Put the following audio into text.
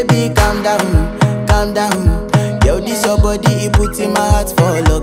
baby calm down, calm down. Yo, this your body, it puts in my heart for love.